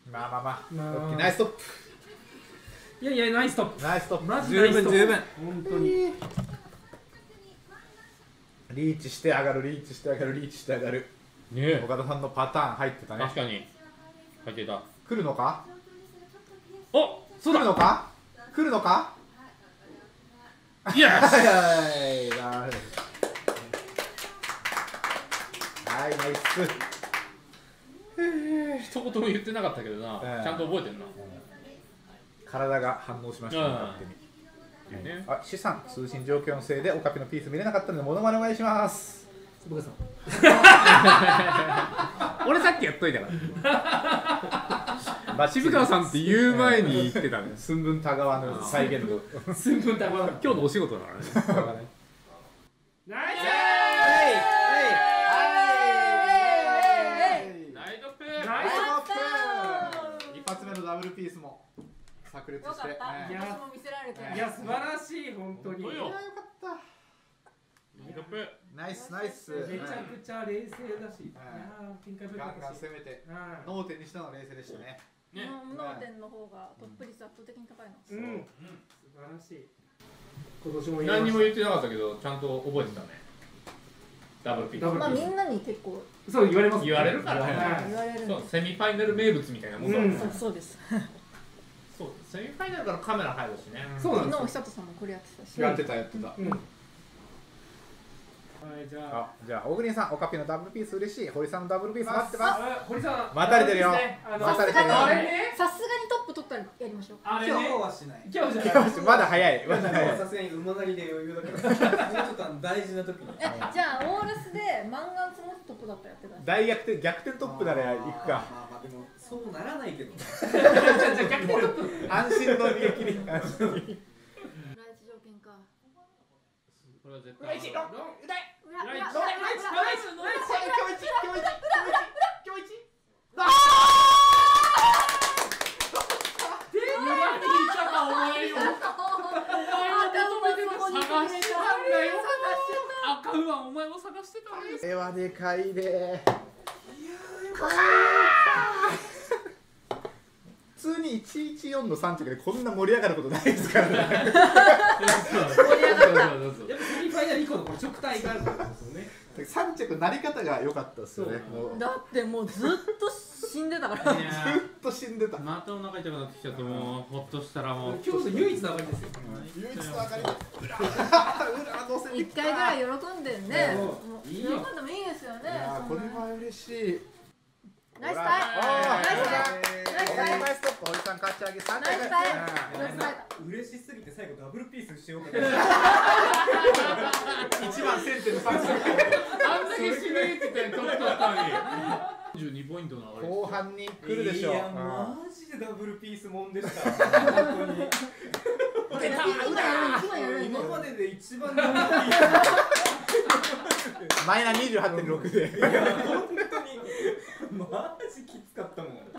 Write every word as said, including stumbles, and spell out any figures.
まあまあまあ、オッケー、ナイストップ。 いやいや、ナイストップ。 ナイストップ。 マジナイストップ。 十分十分。 本当に。 リーチして上がる、リーチして上がる、リーチして上がる。ね、岡田さんのパターン入ってたね。 確かに入ってた。 来るのか。 お、そうだ。 来るのか。来るのか。 いや。 はい、ナイス。 一言も言ってなかったけどな、ちゃんと覚えてるな。 体が反応しましたね、勝手に。あ、資産通信状況のせいでオカピのピース見れなかったのでモノマネお願いします。 坪倉さん。俺さっきやっといたから。渋川さんって言う前に言ってたね。 寸分たがわぬ再現度。 寸分たがわぬ。今日のお仕事だからね。ナイス。 一発目のダブルピースも炸裂して。いや、も見せられた。 いや、素晴らしい、本当に。いや、よかった。 ナイスナイス。 めちゃくちゃ冷静だし。ガンガン攻めて。脳天にしたのは冷静でしたね。 脳天の方がトップ率圧倒的に高いの。 うん。素晴らしい。今年も何にも言ってなかったけど、ちゃんと覚えてたね。ダブルピース。 まあ、みんなに結構。 そう言われます。 言われるからね。 言われる。 そう、セミファイナル名物みたいなもの。 そうです。 そう、セミファイナルからカメラ入るしね。 そうなんです。 昨日久人さんもこれやってたし。 やってたやってた。 はい、じゃあ、 じゃあ、小栗さん、オカピのダブルピース嬉しい。堀さんのダブルピース待ってます。 堀さん、 待たれてるよ。 待たれてるよ。さすがにトップ取ったらやりましょう。 あれ今日はしない。 今日じゃない。 まだ早い。まだ早い。 さすがに馬なりで余裕だから。もうちょっと大事な時に。 え、じゃあ、オールスでマンガンそのトップだったらやってください。 大逆転、逆転トップなら行くか。 まあまあ、でも、そうならないけど。 じゃあ、逆転トップ。 安心の逃げ切り。 第一条件か。 これは絶対。 裏一、ロン、裏。 裏、裏、裏、裏、裏、 裏、裏、 今日一、今日一、今日一。 ああ。裏にいたか、お前よ。お前を求めて探してたんだよ。赤馬、お前を探してたんです。 絵はでかいで。普通にいちいちよんのさん着でこんな盛り上がることないですからね。 盛り上がった。やっぱセミファイナル以降のこの直体があるんですよね。 さん着なり方が良かったですよね。 だってもうずっと死んでたから。 ずっと死んでた。 またお腹痛くなってきちゃって、もうほっとしたらもう。 今日の唯一の上がりですよ。 唯一の上がり。裏、裏乗せて一回ぐらい喜んでね。 喜んでもいいですよね。 これは嬉しい。 ナイスタイ。ナイスタイ。 ナイストップ。堀さん勝ち上げさん着。 ナイスタイ。 嬉しすぎて最後ダブルピースしようかな。一番先手のさん着。 あんだけしびれててトップ取ったのに。よんじゅうにポイントの上がり。 後半に来るでしょう。 いやマジでダブルピースもんでした。本当に。今までで一番ダブルピース。 マイナスにじゅうはちてんろくで。 いや本当にマジきつかったもん。